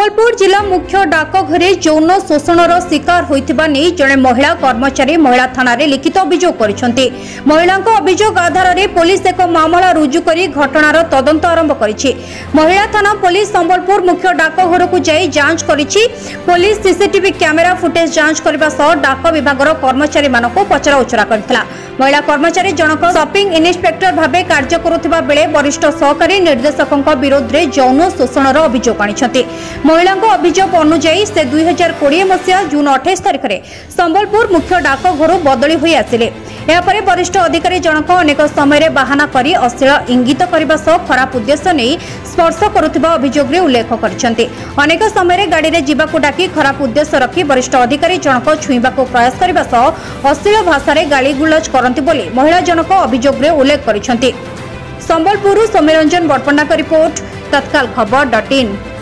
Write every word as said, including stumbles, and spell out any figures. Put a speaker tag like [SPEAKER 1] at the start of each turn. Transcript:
[SPEAKER 1] संबलपुर जिला मुख्य डाकघरे यौन शोषणर शिकार होइथिबा नै जणे महिला कर्मचारी महिला थाना रे लिखित अभियोग करिसेंती। महिला अभियोग आधार रे पुलिस एक मामला रुजु करी घटनार तदंत आरंभ करिछि। महिला थाना पुलिस संबलपुर मुख्य डाकघर को जाई जांच करिछि। पुलिस सीसीटीवी कैमेरा फुटेज जांच करबा सह डाक विभागर कर्मचारी मानको पचरा उचरा करथिला। महिला कर्मचारी जनक शॉपिंग इन्स्पेक्टर भाबे कार्य करुथिबा बेले वरिष्ठ सहकारी निर्देशकक विरोध रे यौन शोषणर अभियोग आनिछंती। महिला अभियोग अनुसार से दुई हजार कोड़े मसीहा जून अठाईस तारिख में संबलपुर मुख्य डाकघर बदली हुई आसिले। यापर वरिष्ठ अधिकारी जनक अनेक समय बाहाना करी अश्लील इंगित करने सह खराब उद्देश्य नहीं स्पर्श करुथिबा अभियोग रे उल्लेख करछंती। अनेक समय गाड़ी रे जीवाकु डाकी खराब उद्देश्य रखी वरिष्ठ अधिकारी जनक छुईबाकु प्रयास करने सह अश्लील भाषा रे गाली गुलज करंती बोली महिला जनक अभियोग रे उल्लेख करछंती। संबलपुर सौम्यरंजन बड़पण्डा का रिपोर्ट, तत्काल खबर डॉट इन।